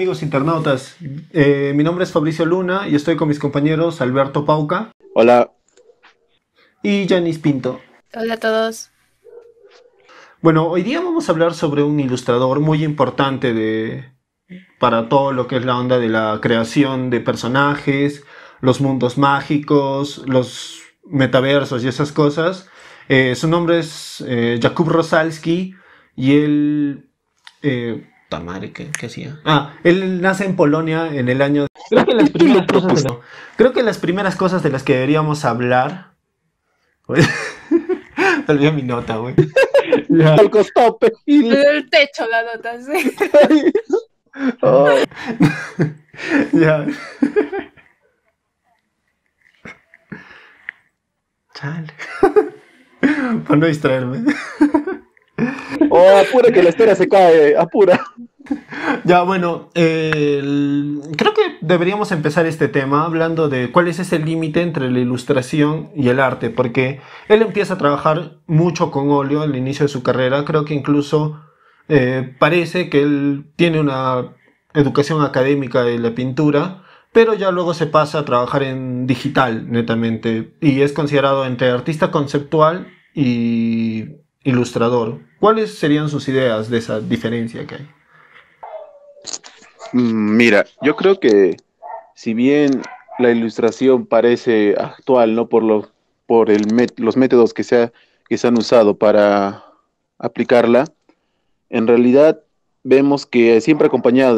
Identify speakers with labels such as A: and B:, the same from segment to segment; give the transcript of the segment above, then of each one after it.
A: amigos internautas, mi nombre es Fabricio Luna y estoy con mis compañeros Alberto Pauca
B: Hola.
A: y Janis Pinto.
C: Hola a todos.
A: Bueno, hoy día vamos a hablar sobre un ilustrador muy importante para todo lo que es la onda de la creación de personajes, los mundos mágicos, los metaversos y esas cosas. Su nombre es Jakub Rosalski y él... Tamare, ¿qué hacía? Él nace en Polonia en el año... Creo que las primeras cosas creo que las primeras cosas de las que deberíamos hablar... Me olvidé mi nota, güey.
B: Ya. Al costado, pejil.
C: El techo la nota, sí.
B: Oh.
A: Ya. Chale. Para no distraerme.
B: Oh, apura que la estera se cae, apura.
A: Ya, bueno, creo que deberíamos empezar este tema hablando de cuál es ese límite entre la ilustración y el arte, porque él empieza a trabajar mucho con óleo al inicio de su carrera. Creo que incluso parece que él tiene una educación académica de la pintura, pero ya luego se pasa a trabajar en digital netamente y es considerado entre artista conceptual y ilustrador. ¿Cuáles serían sus ideas de esa diferencia que hay?
B: Mira, yo creo que si bien la ilustración parece actual, ¿no? Los métodos que se han usado para aplicarla, en realidad vemos que siempre acompañado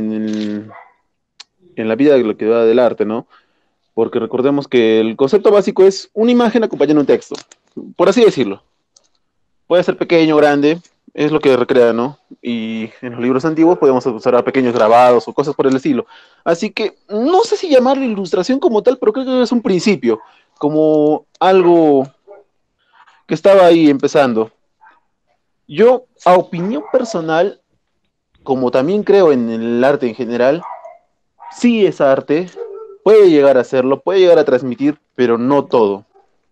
B: en la vida de lo que va del arte, ¿no? Porque recordemos que el concepto básico es una imagen acompañando un texto, por así decirlo. Puede ser pequeño o grande, es lo que recrea, ¿no? Y en los libros antiguos podemos usar pequeños grabados o cosas por el estilo. Así que no sé si llamarlo ilustración como tal, pero creo que es un principio, como algo que estaba ahí empezando. Yo, a opinión personal, como también creo en el arte en general, sí es arte, puede llegar a serlo, puede llegar a transmitir, pero no todo.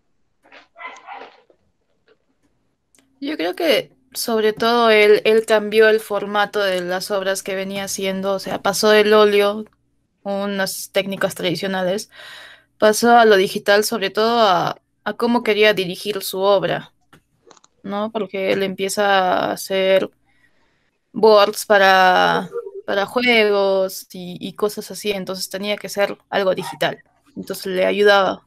C: Yo creo que sobre todo él cambió el formato de las obras que venía haciendo, o sea, pasó del óleo, unas técnicas tradicionales, pasó a lo digital, sobre todo a cómo quería dirigir su obra, ¿no? Porque él empieza a hacer boards para juegos y cosas así, entonces tenía que ser algo digital. Entonces le ayudaba.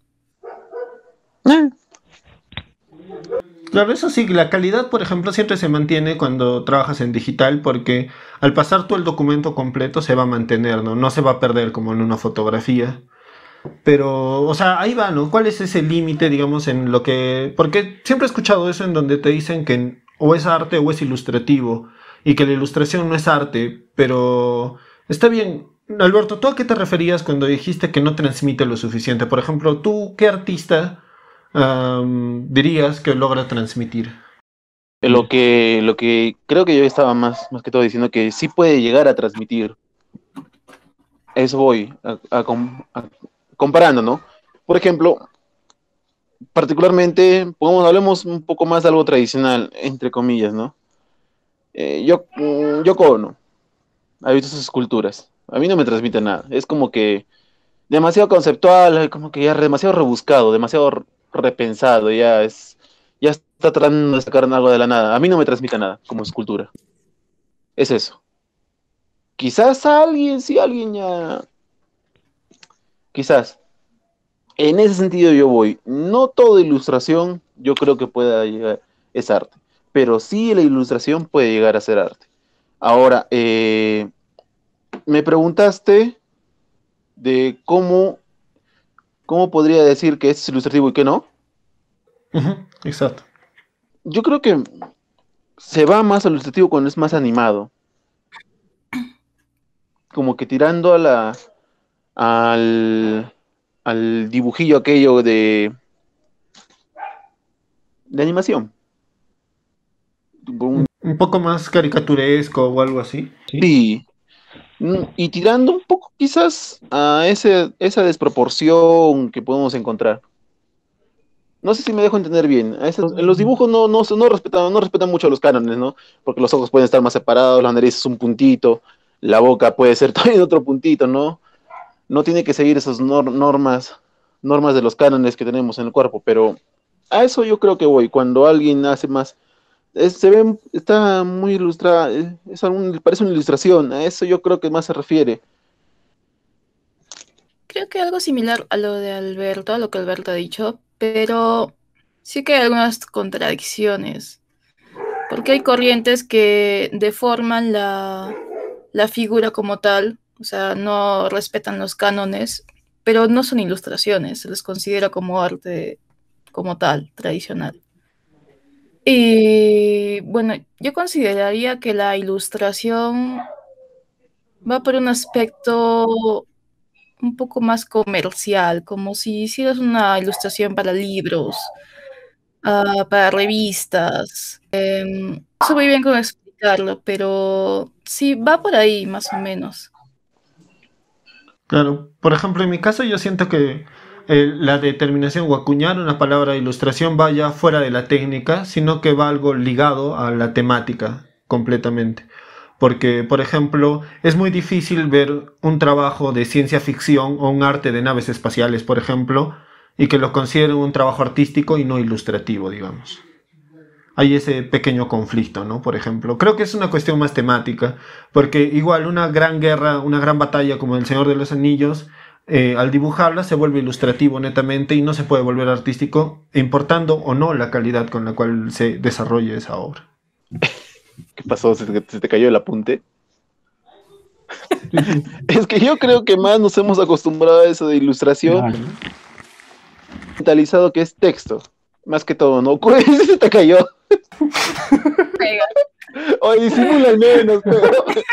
A: Claro, eso sí, la calidad, por ejemplo, siempre se mantiene cuando trabajas en digital porque al pasar todo el documento completo se va a mantener, ¿no? No se va a perder como en una fotografía. Pero, o sea, ahí va, ¿no? ¿Cuál es ese límite, digamos, en lo que... Porque siempre he escuchado eso en donde te dicen que o es arte o es ilustrativo y que la ilustración no es arte, pero está bien. Alberto, ¿tú a qué te referías cuando dijiste que no transmite lo suficiente? Por ejemplo, ¿tú qué artista dirías que logra transmitir?
B: Lo que creo que yo estaba más que todo diciendo que sí puede llegar a transmitir. Eso voy comparando, ¿no? Por ejemplo, particularmente, hablemos un poco más de algo tradicional, entre comillas, ¿no? Yoko Ono, ha visto sus esculturas. A mí no me transmite nada. Es como que demasiado conceptual, como que ya demasiado rebuscado, demasiado repensado, ya está tratando de sacar algo de la nada. A mí no me transmite nada como escultura. Es eso. Quizás a alguien, sí, alguien ya. Quizás. En ese sentido yo voy. No toda ilustración yo creo que pueda llegar, es arte. Pero sí la ilustración puede llegar a ser arte. Ahora, me preguntaste de cómo podría decir que es ilustrativo y que no.
A: Ujú, exacto.
B: Yo creo que se va más al ilustrativo cuando es más animado. Como que tirando al, al dibujillo aquello de animación.
A: Un poco más caricaturesco o algo así. ¿Sí?
B: Sí. Y tirando un poco quizás a esa desproporción que podemos encontrar. No sé si me dejo entender bien. En los dibujos no respetan mucho los cánones, ¿no? Porque los ojos pueden estar más separados, la nariz es un puntito, la boca puede ser también otro puntito, ¿no? No tiene que seguir esas normas de los cánones que tenemos en el cuerpo, pero a eso yo creo que voy. Cuando alguien hace más, se ve, está muy ilustrada, parece una ilustración, a eso yo creo que más se refiere.
C: Creo que algo similar a lo de Alberto, a lo que Alberto ha dicho, pero sí que hay algunas contradicciones, porque hay corrientes que deforman la figura como tal, o sea, no respetan los cánones, pero no son ilustraciones, se les considera como arte como tal, tradicional. Y bueno, yo consideraría que la ilustración va por un aspecto un poco más comercial, como si hicieras una ilustración para libros, para revistas. No sé muy bien cómo explicarlo, pero sí, va por ahí más o menos.
A: Claro, por ejemplo, en mi caso yo siento que la determinación o acuñar una palabra de ilustración va ya fuera de la técnica, sino que va algo ligado a la temática completamente. Porque, por ejemplo, es muy difícil ver un trabajo de ciencia ficción o un arte de naves espaciales, por ejemplo, y que lo consideren un trabajo artístico y no ilustrativo, digamos. Hay ese pequeño conflicto, ¿no? Por ejemplo, creo que es una cuestión más temática, porque igual una gran guerra, una gran batalla como El Señor de los Anillos, al dibujarla se vuelve ilustrativo netamente y no se puede volver artístico, importando o no la calidad con la cual se desarrolla esa obra.
B: ¿Qué pasó? ¿Se te cayó el apunte? Es que yo creo que más nos hemos acostumbrado a eso de ilustración,
D: Claro.
B: mentalizado que es texto, más que todo, ¿no? Se te cayó. Oye, disimula al menos, pero...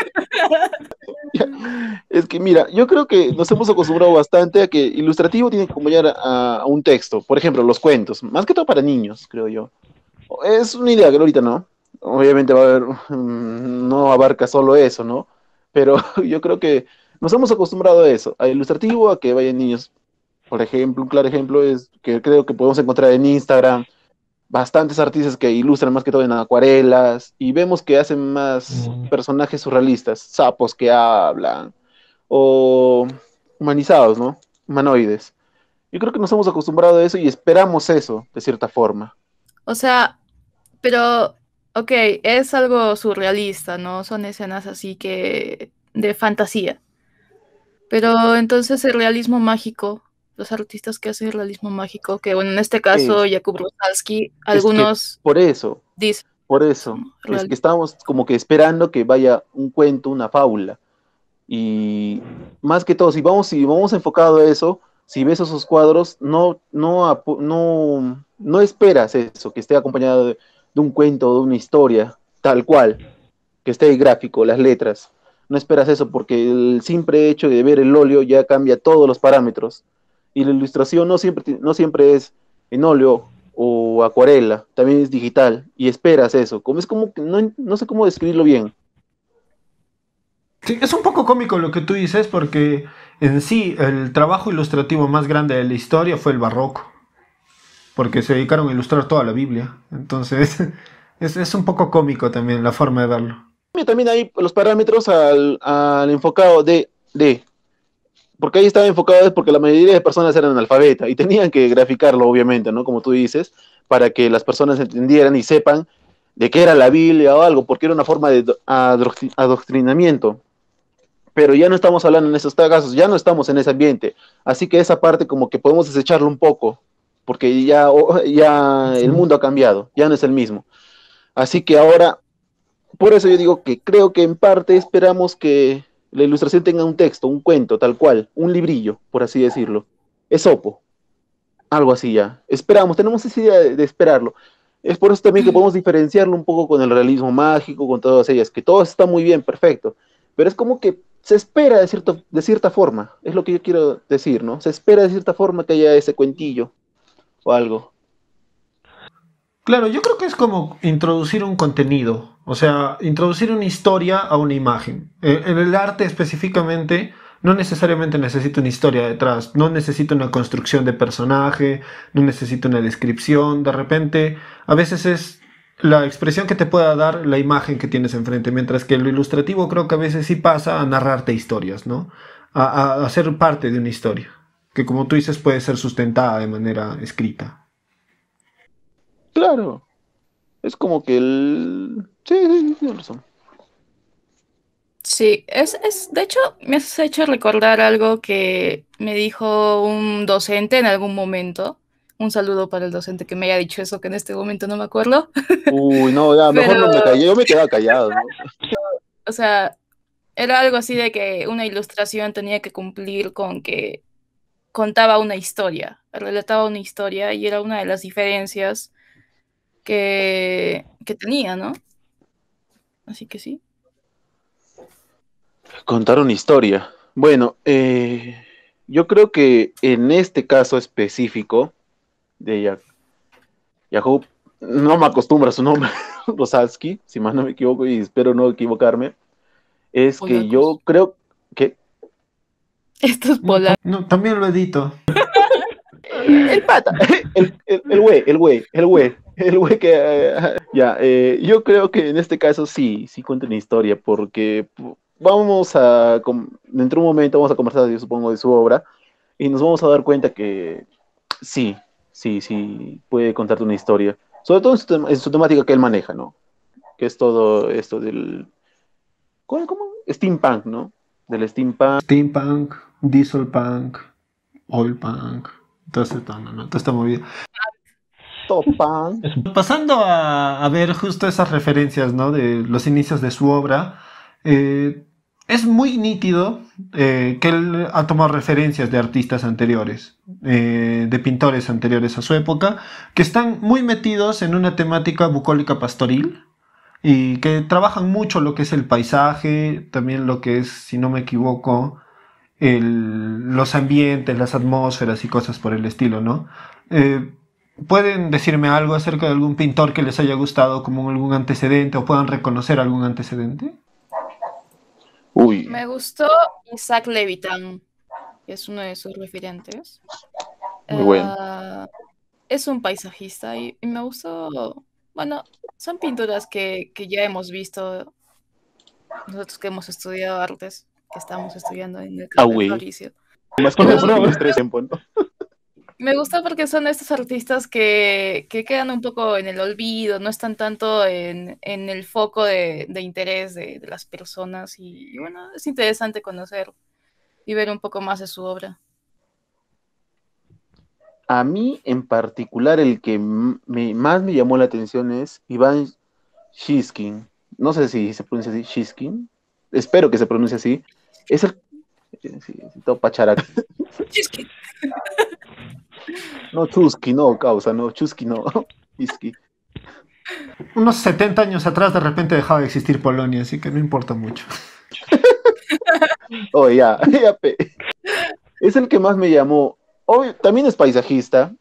B: Es que mira, yo creo que nos hemos acostumbrado bastante a que ilustrativo tiene que acompañar a un texto. Por ejemplo, los cuentos, más que todo para niños, creo yo. Es una idea que ahorita no. Obviamente va a haber, no abarca solo eso, ¿no? Pero yo creo que nos hemos acostumbrado a eso, a ilustrativo, a que vayan niños. Por ejemplo, un claro ejemplo es que creo que podemos encontrar en Instagram bastantes artistas que ilustran más que todo en acuarelas y vemos que hacen más personajes surrealistas, sapos que hablan o humanizados, ¿no? Humanoides. Yo creo que nos hemos acostumbrado a eso y esperamos eso, de cierta forma.
C: O sea, pero, ok, es algo surrealista, ¿no? Son escenas así que de fantasía. Pero entonces el realismo mágico, los artistas que hacen el realismo mágico, que bueno, en este caso
B: Es,
C: Jakub Rusalski,
B: es que
C: algunos
B: por eso,
C: dicen
B: es que estamos como que esperando que vaya un cuento, una fábula. Y más que todo, si vamos enfocado a eso, si ves esos cuadros, no esperas eso, que esté acompañado de un cuento, de una historia, tal cual, que esté ahí gráfico, las letras. No esperas eso porque el simple hecho de ver el óleo ya cambia todos los parámetros. Y la ilustración no siempre es en óleo o acuarela, también es digital. Y esperas eso. Es como que no sé cómo describirlo bien.
A: Sí, es un poco cómico lo que tú dices porque en sí el trabajo ilustrativo más grande de la historia fue el barroco, porque se dedicaron a ilustrar toda la Biblia. Entonces es un poco cómico también la forma de verlo.
B: Y también hay los parámetros al enfocado de, porque ahí estaba enfocado es porque la mayoría de personas eran analfabetas y tenían que graficarlo, obviamente, ¿no? Como tú dices, para que las personas entendieran y sepan de qué era la Biblia o algo, porque era una forma de adoctrinamiento. Pero ya no estamos hablando en esos casos, ya no estamos en ese ambiente. Así que esa parte como que podemos desecharlo un poco, porque ya el mundo ha cambiado, ya no es el mismo. Así que ahora, por eso yo digo que creo que en parte esperamos que la ilustración tenga un texto, un cuento, tal cual, un librillo, por así decirlo. Esopo, algo así ya. Esperamos, tenemos esa idea de esperarlo. Es por eso también que podemos diferenciarlo un poco con el realismo mágico, con todas ellas, que todo está muy bien, perfecto. Pero es como que se espera de cierta forma, es lo que yo quiero decir, ¿no? Se espera de cierta forma que haya ese cuentillo o algo.
A: Claro, yo creo que es como introducir un contenido, o sea, introducir una historia a una imagen. En el arte específicamente no necesariamente necesita una historia detrás, no necesita una construcción de personaje, no necesita una descripción, de repente a veces es la expresión que te pueda dar la imagen que tienes enfrente, mientras que lo ilustrativo creo que a veces sí pasa a narrarte historias, ¿no? A ser parte de una historia, que como tú dices puede ser sustentada de manera escrita.
B: Claro, es como que el... Sí, sí, tienes razón.
C: Sí, de hecho, me has hecho recordar algo que me dijo un docente en algún momento. Un saludo para el docente que me haya dicho eso, que en este momento no me acuerdo.
B: Uy, no, ya, mejor
C: Pero,
B: no me callé, yo me quedaba callado, ¿no?
C: o sea, era algo así de que una ilustración tenía que cumplir con que contaba una historia, relataba una historia y era una de las diferencias que tenía, ¿no? Así que sí.
B: Contar una historia. Bueno, yo creo que en este caso específico de Yahoo, no me acostumbro a su nombre, Rosalsky, si más no me equivoco y espero no equivocarme, es que yo
C: Polacos.
B: creo que
C: Estos
A: No,
C: polacos.
A: no, también lo edito.
B: el pata, el güey que ya, yo creo que en este caso sí, sí cuenta una historia, porque dentro de un momento vamos a conversar, yo supongo, de su obra, y nos vamos a dar cuenta que sí, sí, sí, puede contarte una historia, sobre todo en su temática que él maneja, ¿no? Que es todo esto del, ¿cómo? Steampunk, ¿no? Del steampunk.
A: Steampunk, dieselpunk, oilpunk, toda esta movida.
B: Topang.
A: Pasando a ver justo esas referencias, ¿no? De los inicios de su obra, es muy nítido que él ha tomado referencias de artistas anteriores, de pintores anteriores a su época, que están muy metidos en una temática bucólica pastoril y que trabajan mucho lo que es el paisaje, también lo que es, si no me equivoco, los ambientes, las atmósferas y cosas por el estilo, ¿no? ¿Pueden decirme algo acerca de algún pintor que les haya gustado como algún antecedente o puedan reconocer algún antecedente?
B: Uy,
C: Me gustó Isaac Levitan, que es uno de sus referentes.
B: muy bueno.
C: Es un paisajista y me gustó, bueno, son pinturas que ya hemos visto nosotros que hemos estudiado artes, que estamos estudiando en el
B: Ah,
C: Club de
B: güey.
C: Fabricio.
B: Más que
C: Pero
B: los últimos 3 tiempos, ¿no?
C: me gusta porque son estos artistas que quedan un poco en el olvido, no están tanto en el foco de interés de las personas y bueno, es interesante conocer y ver un poco más de su obra.
B: A mí en particular el que más me llamó la atención es Iván Shiskin. No sé si se pronuncia así, Shiskin. Espero que se pronuncie así. Es el... Sí, sí, todo pacharaca.
C: Chisque.
B: No, Chusky, no, causa, no, Chusky, no. Shisky.
A: Unos 70 años atrás de repente dejaba de existir Polonia, así que no importa mucho.
B: Oh, ya, ya, es el que más me llamó. Obvio, también es paisajista,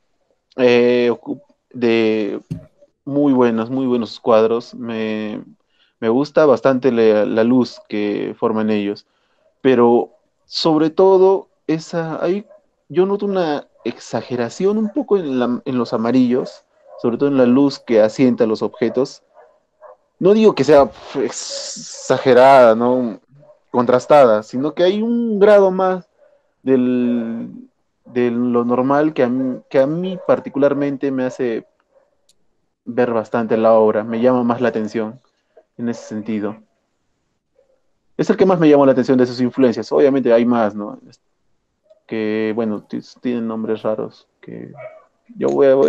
B: de muy buenos cuadros. Me gusta bastante la luz que forman ellos, pero sobre todo yo noto una exageración un poco en los amarillos, sobre todo en la luz que asienta los objetos. No digo que sea exagerada, ¿no? Contrastada, sino que hay un grado más del, de lo normal que a mí particularmente me hace ver bastante la obra, me llama más la atención en ese sentido. Es el que más me llamó la atención de sus influencias. Obviamente hay más, ¿no? Que, bueno, tienen nombres raros que yo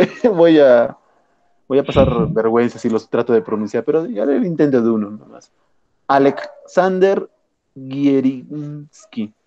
B: voy a pasar vergüenza si los trato de pronunciar, pero ya haré el intento de uno nomás. Alexander Gierinsky.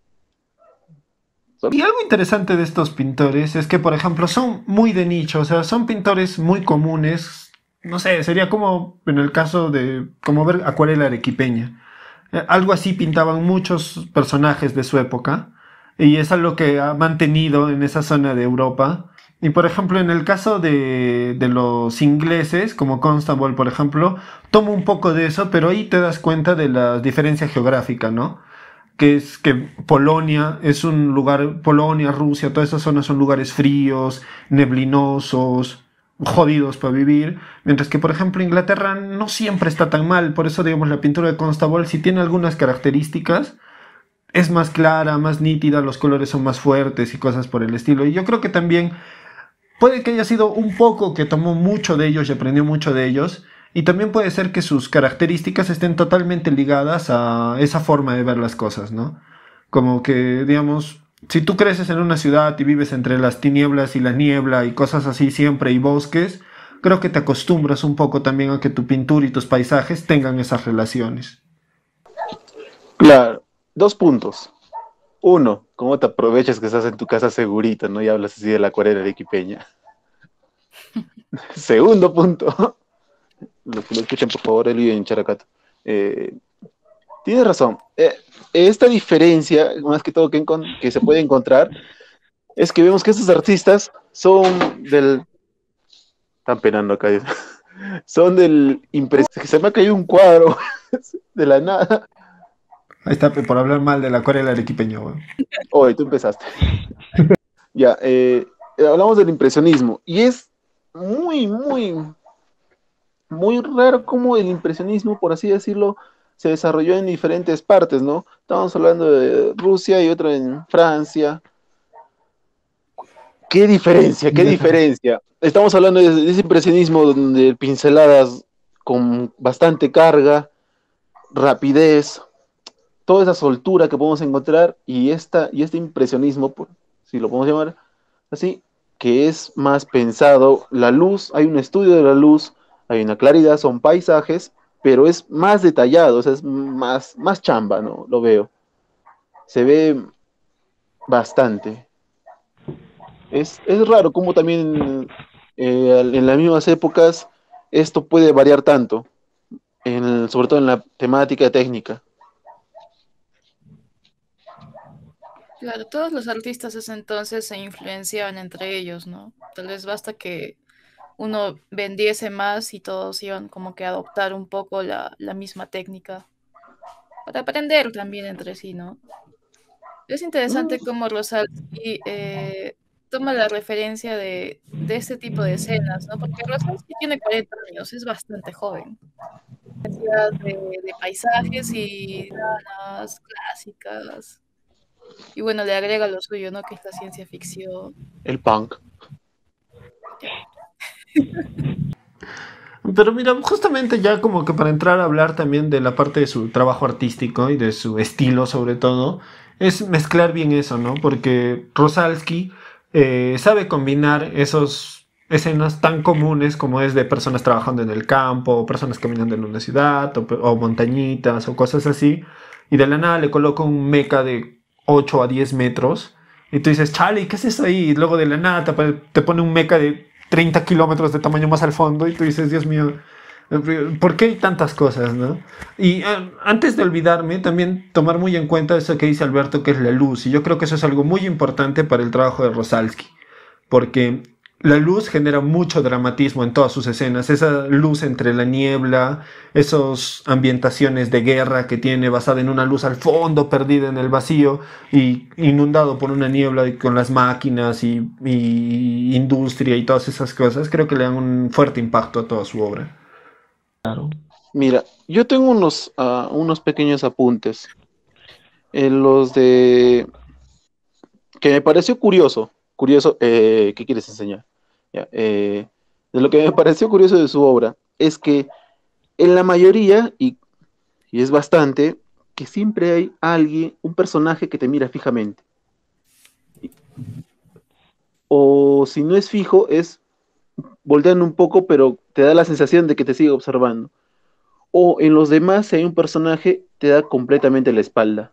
A: Y algo interesante de estos pintores es que, por ejemplo, son muy de nicho, o sea, son pintores muy comunes. No sé, sería como en el caso de, como ver acuarela arequipeña. Algo así pintaban muchos personajes de su época y es algo que ha mantenido en esa zona de Europa. Y por ejemplo, en el caso de los ingleses, como Constable, por ejemplo, toma un poco de eso, pero ahí te das cuenta de la diferencia geográfica, ¿no? Que es que Polonia es un lugar, Polonia, Rusia, todas esas zonas son lugares fríos, neblinosos, jodidos para vivir, mientras que por ejemplo Inglaterra no siempre está tan mal, por eso digamos la pintura de Constable si tiene algunas características, es más clara, más nítida, los colores son más fuertes y cosas por el estilo. Y yo creo que también puede que haya sido un poco que tomó mucho de ellos y aprendió mucho de ellos, y también puede ser que sus características estén totalmente ligadas a esa forma de ver las cosas, ¿no? Como que, digamos, si tú creces en una ciudad y vives entre las tinieblas y la niebla y cosas así siempre y bosques, creo que te acostumbras un poco también a que tu pintura y tus paisajes tengan esas relaciones.
B: Claro, dos puntos. Uno, ¿cómo te aprovechas que estás en tu casa segurito, ¿no? Y hablas así de la acuarela arequipeña. Segundo punto, los que lo escuchan, por favor, él vive en Characato. Eh, Tienes razón. Esta diferencia, más que todo que se puede encontrar, es que vemos que estos artistas son del... Están penando acá. Son del impresionismo. Se me ha caído un cuadro de la nada.
A: Ahí está, por hablar mal de la acuarela arequipeña, weón.
B: Hoy tú empezaste. Ya, hablamos del impresionismo. Y es muy, muy, muy raro cómo el impresionismo, por así decirlo, se desarrolló en diferentes partes, ¿no? Estamos hablando de Rusia y otra en Francia. ¿Qué diferencia? ¿Qué diferencia? Estamos hablando de ese impresionismo donde pinceladas con bastante carga, rapidez, toda esa soltura que podemos encontrar y este impresionismo, si lo podemos llamar así, que es más pensado, la luz, hay un estudio de la luz, hay una claridad, son paisajes, pero es más detallado, o sea, es más chamba, ¿no? Lo veo. Se ve bastante. Es raro cómo también en las mismas épocas esto puede variar tanto, sobre todo en la temática técnica.
C: Claro, todos los artistas de ese entonces se influenciaban entre ellos, ¿no? Tal vez basta que uno vendiese más y todos iban como que a adoptar un poco la misma técnica para aprender también entre sí, ¿no? Es
B: Mm,
C: interesante cómo Rosalski toma la referencia de este tipo de escenas, ¿no? Porque Rosalski tiene 40 años, es bastante joven. De paisajes y danas clásicas. Y bueno, le agrega lo suyo, ¿no? Que es la ciencia ficción.
B: el punk.
C: Ya.
A: Pero mira, justamente ya como que para entrar a hablar también de la parte de su trabajo artístico y de su estilo sobre todo, es mezclar bien eso, ¿no? Porque Rosalski sabe combinar esos escenas tan comunes como es de personas trabajando en el campo, o personas caminando en una ciudad, o montañitas, o cosas así, y de la nada le coloca un mecha de 8 a 10 metros, y tú dices, chale, ¿qué es eso ahí? Y luego de la nada te pone un mecha de 30 kilómetros de tamaño más al fondo y tú dices, Dios mío, ¿por qué hay tantas cosas, no? Y antes de olvidarme, también tomar muy en cuenta eso que dice Alberto, que es la luz. Y yo creo que eso es algo muy importante para el trabajo de Rosalski, porque la luz genera mucho dramatismo en todas sus escenas. Esa luz entre la niebla, esas ambientaciones de guerra que tiene basada en una luz al fondo, perdida en el vacío y inundado por una niebla con las máquinas y industria y todas esas cosas, creo que le dan un fuerte impacto a toda su obra.
B: Mira, yo tengo unos pequeños apuntes. Los de... que me pareció curioso, ¿qué quieres enseñar? Ya, de lo que me pareció curioso de su obra es que en la mayoría, y es bastante, que siempre hay alguien, un personaje que te mira fijamente. O si no es fijo, es volteando un poco, pero te da la sensación de que te sigue observando. O en los demás, si hay un personaje, te da completamente la espalda.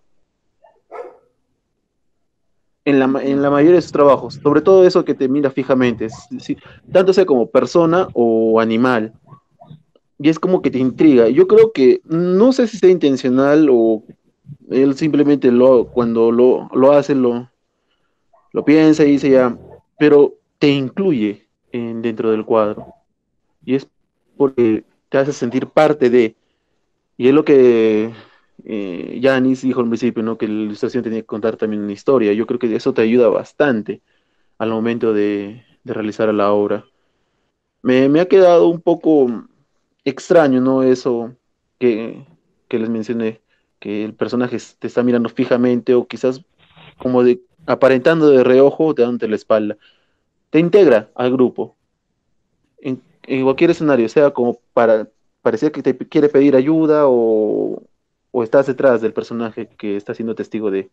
B: En la mayoría de sus trabajos, sobre todo eso que te mira fijamente, tanto sea como persona o animal, y es como que te intriga. Yo creo que, no sé si sea intencional o él simplemente cuando lo hace, lo piensa y dice ya, pero te incluye dentro del cuadro, y es porque te hace sentir parte de, y es lo que Yanis dijo al principio, ¿no? Que la ilustración tenía que contar también una historia. Yo creo que eso te ayuda bastante al momento de realizar la obra. Me ha quedado un poco extraño, ¿no? Eso que, que les mencioné, que el personaje te está mirando fijamente o quizás como de aparentando de reojo o dándote la espalda. Te integra al grupo en cualquier escenario, sea como para parecer que te quiere pedir ayuda o estás detrás del personaje que está siendo testigo de.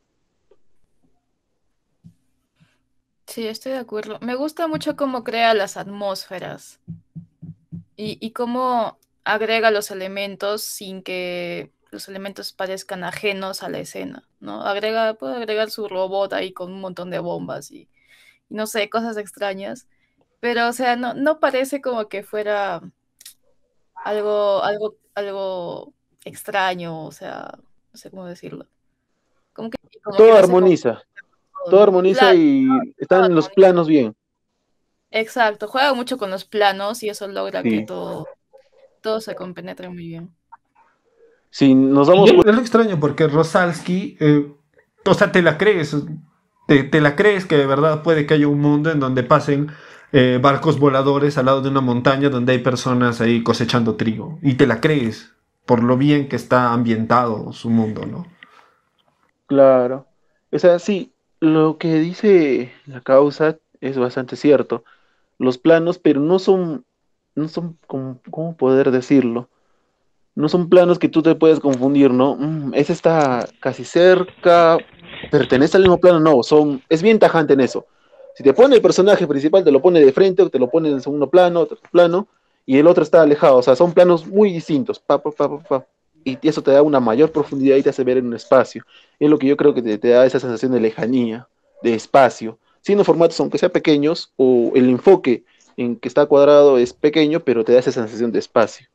C: Sí, estoy de acuerdo. Me gusta mucho cómo crea las atmósferas y cómo agrega los elementos sin que los elementos parezcan ajenos a la escena, ¿no? Puede agregar su robot ahí con un montón de bombas y no sé, cosas extrañas. Pero, o sea, no parece como que fuera algo extraño, o sea, no sé cómo decirlo. Como que
B: Todo
C: lo hace con
B: armoniza,
C: todo,
B: todo
C: ¿no?
B: armoniza
C: Claro,
B: y
C: todo
B: están los
C: armoniza.
B: planos bien.
C: Exacto, juega mucho con los planos y eso logra que
B: Sí.
C: todo se compenetre muy bien.
B: Si nos
A: Y
B: damos
A: es
B: cuenta,
A: lo extraño porque Rosalski, o sea, te la crees que de verdad puede que haya un mundo en donde pasen barcos voladores al lado de una montaña donde hay personas ahí cosechando trigo. Y te la crees por lo bien que está ambientado su mundo, ¿no?
B: claro. O sea, sí, lo que dice la causa es bastante cierto. Los planos, pero no son, ¿cómo poder decirlo? No son planos que tú te puedes confundir, ¿no? Ese está casi cerca, pertenece al mismo plano, no, es bien tajante en eso. Si te pone el personaje principal, te lo pone de frente o te lo pone en segundo plano, tercer plano, y el otro está alejado, o sea, son planos muy distintos, y eso te da una mayor profundidad y te hace ver en un espacio. Es lo que yo creo que te da esa sensación de lejanía, de espacio, siendo formatos aunque sean pequeños, o el enfoque en que está cuadrado es pequeño, pero te da esa sensación de espacio.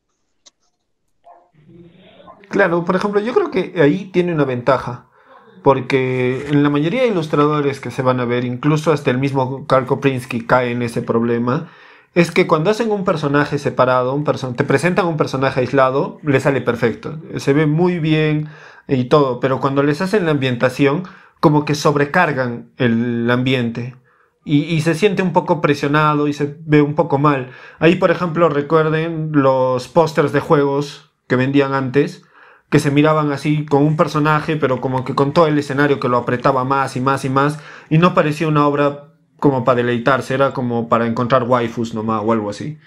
A: Claro, por ejemplo, yo creo que ahí tiene una ventaja. Porque en la mayoría de ilustradores que se van a ver, incluso hasta el mismo Karl Koprinski cae en ese problema, es que cuando hacen un personaje separado, te presentan un personaje aislado, le sale perfecto, se ve muy bien y todo, pero cuando les hacen la ambientación, como que sobrecargan el ambiente y se siente un poco presionado y se ve un poco mal. Ahí, por ejemplo, recuerden los pósters de juegos que vendían antes, que se miraban así con un personaje, pero como que con todo el escenario que lo apretaba más y más y más, y no parecía una obra como para deleitarse, era como para encontrar waifus nomás o algo así.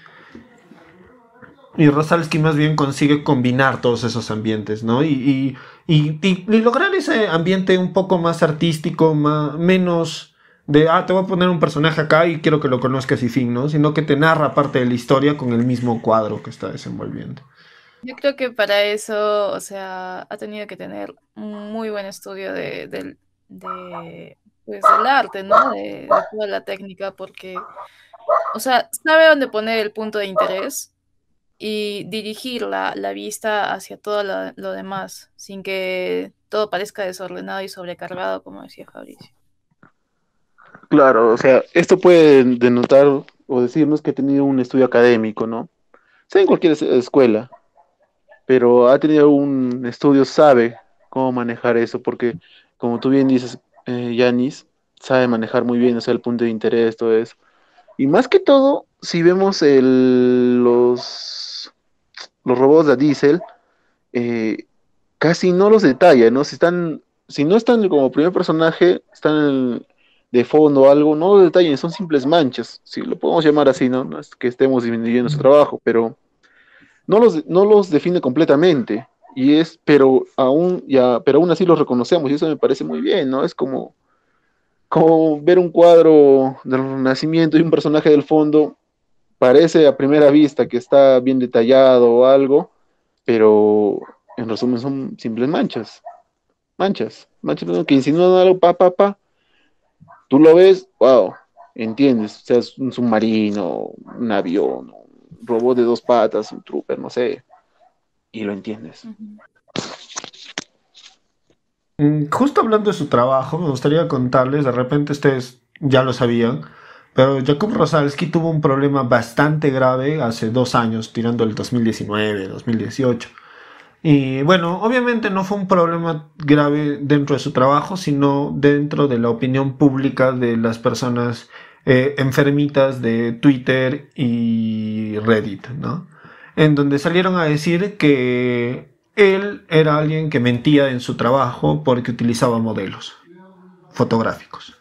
A: Y Rosalski más bien consigue combinar todos esos ambientes, ¿no? Y lograr ese ambiente un poco más artístico, menos de, te voy a poner un personaje acá y quiero que lo conozcas y fin, ¿no? Sino que te narra parte de la historia con el mismo cuadro que está desenvolviendo.
C: Yo creo que para eso, o sea, ha tenido que tener un muy buen estudio pues, del arte, ¿no? De toda la técnica, porque, o sea, sabe dónde poner el punto de interés y dirigir la vista hacia todo lo demás, sin que todo parezca desordenado y sobrecargado, como decía Fabricio.
B: Claro, o sea, esto puede denotar o decirnos que ha tenido un estudio académico, ¿no? Sea en cualquier escuela, pero ha tenido un estudio, sabe cómo manejar eso, porque como tú bien dices, Yanis sabe manejar muy bien, o sea, el punto de interés, todo eso. Y más que todo, si vemos los robots de Diesel, eh, casi no los detalla, ¿no? Si no están como primer personaje, están de fondo o algo, no los detallan, son simples manchas, si lo podemos llamar así, ¿no? No es que estemos disminuyendo su trabajo, pero no los define completamente. Pero aún así los reconocemos, y eso me parece muy bien, ¿no? Es como ver un cuadro del Renacimiento y un personaje del fondo, parece a primera vista que está bien detallado o algo, pero en resumen son simples manchas. Manchas, ¿no? Que insinúan algo, tú lo ves, wow, entiendes, o sea, es un submarino, un avión, un robot de dos patas, un trooper, no sé, y lo entiendes.
C: Ujú.
A: Justo hablando de su trabajo, me gustaría contarles, de repente ustedes ya lo sabían, pero Jakub Rosalski tuvo un problema bastante grave hace 2 años, tirando el 2019, 2018. Y bueno, obviamente no fue un problema grave dentro de su trabajo, sino dentro de la opinión pública de las personas enfermitas de Twitter y Reddit, ¿no? En donde salieron a decir que él era alguien que mentía en su trabajo porque utilizaba modelos fotográficos.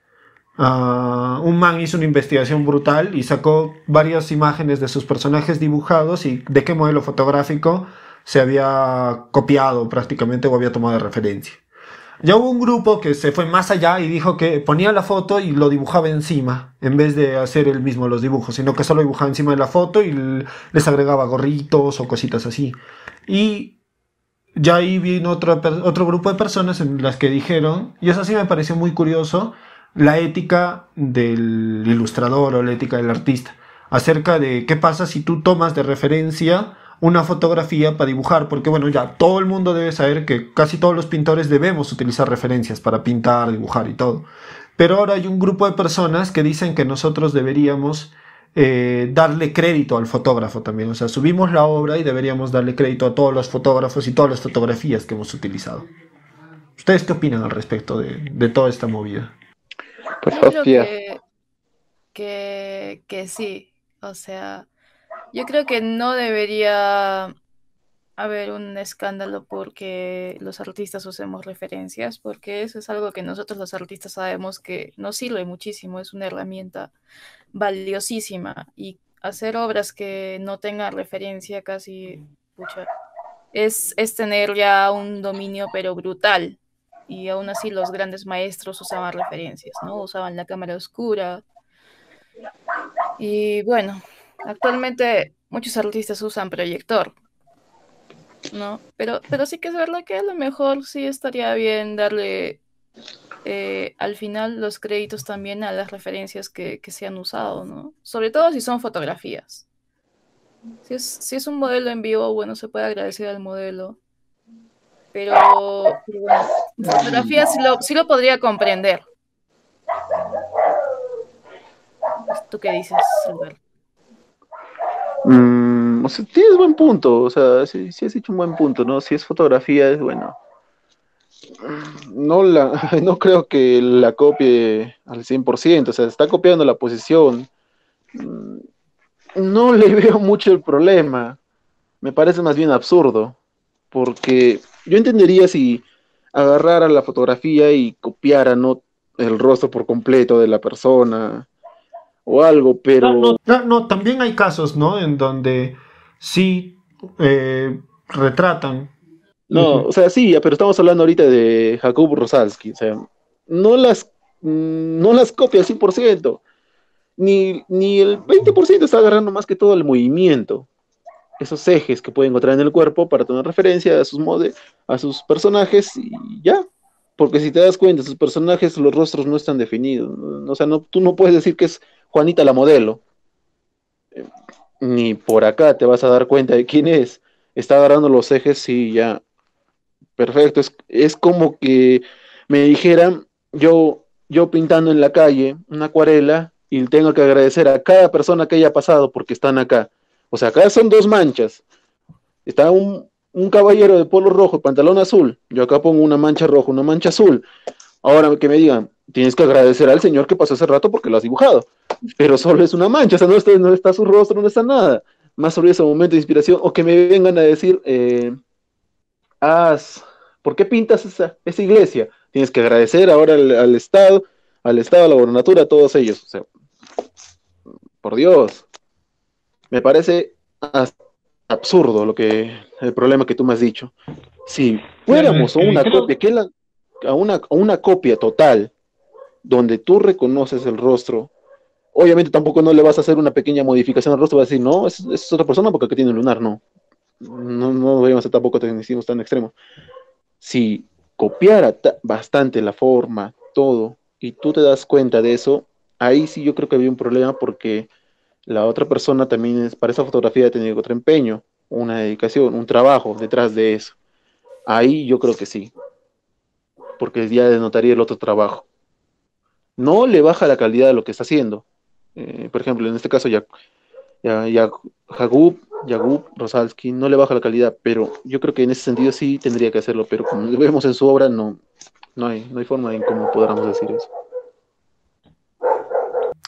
A: Un man hizo una investigación brutal y sacó varias imágenes de sus personajes dibujados y de qué modelo fotográfico se había copiado prácticamente o había tomado de referencia. Ya hubo un grupo que se fue más allá y dijo que ponía la foto y lo dibujaba encima, en vez de hacer él mismo los dibujos, sino que solo dibujaba encima de la foto y les agregaba gorritos o cositas así. Y ya ahí vino otro grupo de personas en las que dijeron, y eso sí me pareció muy curioso, la ética del ilustrador o la ética del artista, acerca de qué pasa si tú tomas de referencia una fotografía para dibujar, porque bueno, ya todo el mundo debe saber que casi todos los pintores debemos utilizar referencias para pintar, dibujar y todo. Pero ahora hay un grupo de personas que dicen que nosotros deberíamos darle crédito al fotógrafo también. O sea, subimos la obra y deberíamos darle crédito a todos los fotógrafos y todas las fotografías que hemos utilizado. ¿Ustedes qué opinan al respecto de toda esta movida?
B: Pues
C: Yo creo
B: hostia.
C: que sí. O sea, yo creo que no debería haber un escándalo porque los artistas usemos referencias, porque eso es algo que nosotros los artistas sabemos que nos sirve muchísimo, es una herramienta valiosísima y hacer obras que no tengan referencia casi, pucha, es tener ya un dominio pero brutal. Y aún así los grandes maestros usaban referencias, ¿no? Usaban la cámara oscura. Y bueno, actualmente muchos artistas usan proyector, ¿no? Pero sí que es verdad que a lo mejor sí estaría bien darle al final los créditos también a las referencias que se han usado, ¿no? Sobre todo si son fotografías. Si es un modelo en vivo, bueno, se puede agradecer al modelo. Pero bueno, fotografía sí lo podría comprender. ¿Tú qué dices, Alberto?
B: O sea, tienes buen punto, o sea, sí has hecho un buen punto, ¿no? Si es fotografía, es bueno. No creo que la copie al 100%, o sea, está copiando la posición. Mm, No le veo mucho el problema, me parece más bien absurdo, porque yo entendería si agarrara la fotografía y copiara, ¿no?, el rostro por completo de la persona o algo, pero
A: No, también hay casos, ¿no? En donde sí retratan.
B: no, o sea, sí, pero estamos hablando ahorita de Jakub Rosalski, o sea, no las, no las copia al 100%, ni el 20% está agarrando más que todo el movimiento, esos ejes que puede encontrar en el cuerpo para tener referencia a a sus personajes y ya. Porque si te das cuenta, sus personajes, los rostros no están definidos. O sea, tú no puedes decir que es Juanita la modelo. Ni por acá te vas a dar cuenta de quién es. Está agarrando los ejes y ya. Perfecto. Es como que me dijeran, yo pintando en la calle una acuarela y tengo que agradecer a cada persona que haya pasado porque están acá. O sea, acá son dos manchas. Está un caballero de polo rojo, pantalón azul. Yo acá pongo una mancha roja, una mancha azul. Ahora que me digan, tienes que agradecer al señor que pasó hace rato porque lo has dibujado. Pero solo es una mancha, o sea, no está su rostro, no está nada. Más sobre ese momento de inspiración. O que me vengan a decir, ¿por qué pintas esa iglesia? Tienes que agradecer ahora al Estado, a la gobernatura, a todos ellos. O sea, por Dios, me parece absurdo el problema que tú me has dicho. Si
A: Claro,
B: fuéramos a una
A: creo.
B: copia, a una copia total, donde tú reconoces el rostro, obviamente tampoco no le vas a hacer una pequeña modificación al rostro, vas a decir, no, es otra persona porque aquí tiene un lunar, no. No debemos ser tampoco tecnicismos tan extremos. Si copiara bastante la forma, todo, y tú te das cuenta de eso, ahí sí yo creo que había un problema porque la otra persona también para esa fotografía ha tenido otro empeño, una dedicación, un trabajo detrás de eso. Ahí yo creo que sí, porque ya denotaría el otro trabajo. No le baja la calidad de lo que está haciendo. Por ejemplo, en este caso, ya Yagub Rosalski no le baja la calidad, pero yo creo que en ese sentido sí tendría que hacerlo, pero como lo vemos en su obra, no hay forma en cómo podamos decir eso.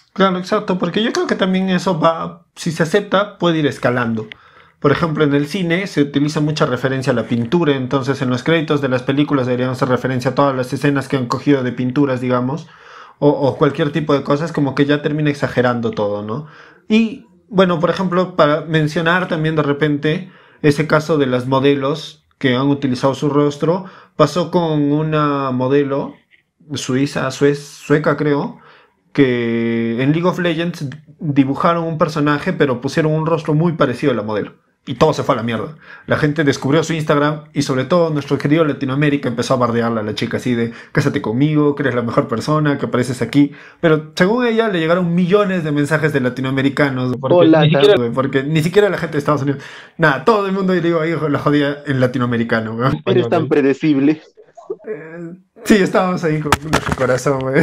A: Claro, exacto, porque yo creo que también eso va, si se acepta, puede ir escalando. Por ejemplo, en el cine se utiliza mucha referencia a la pintura, entonces en los créditos de las películas deberían hacer referencia a todas las escenas que han cogido de pinturas, digamos, o cualquier tipo de cosas, como que ya termina exagerando todo, ¿no? Y bueno, por ejemplo, para mencionar también de repente ese caso de las modelos que han utilizado su rostro, pasó con una modelo suiza, sueca creo, que en League of Legends dibujaron un personaje pero pusieron un rostro muy parecido a la modelo. Y todo se fue a la mierda. La gente descubrió su Instagram y sobre todo nuestro querido Latinoamérica empezó a bardearla a la chica así de cásate conmigo, que eres la mejor persona, que apareces aquí. Pero según ella le llegaron millones de mensajes de latinoamericanos
B: Hola,
A: porque ni siquiera la gente de Estados Unidos. Nada, todo el mundo, digo, ahí la jodía en latinoamericano.
B: eres tan predecible.
A: Sí, estábamos ahí con nuestro corazón, güey.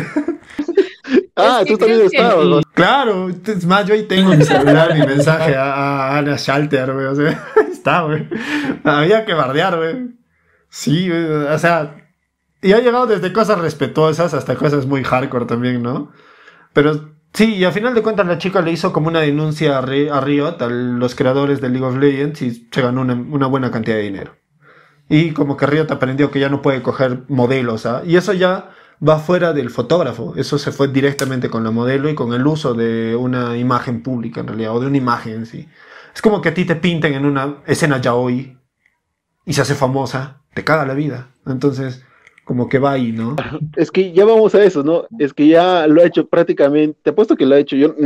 B: Ah, tú también estabas, ¿no?
A: Claro, es más, yo ahí tengo en mi celular mi mensaje a Ana Schalter, güey, o sea, ahí está, güey. Había que bardear, güey. Sí, güey, o sea, y ha llegado desde cosas respetuosas hasta cosas muy hardcore también, ¿no? Pero sí, y a final de cuentas la chica le hizo como una denuncia a Riot, a los creadores de League of Legends, y se ganó una buena cantidad de dinero. Y como que Riot aprendió que ya no puede coger modelos, ¿ah? Y eso ya va fuera del fotógrafo. Eso se fue directamente con la modelo y con el uso de una imagen pública, en realidad, o de una imagen en sí. Es como que a ti te pinten en una escena yaoi y se hace famosa, te caga la vida. Entonces, como que va ahí, ¿no?
B: Es que ya vamos a eso, ¿no? Es que ya lo ha hecho prácticamente, te apuesto que lo ha hecho. Yo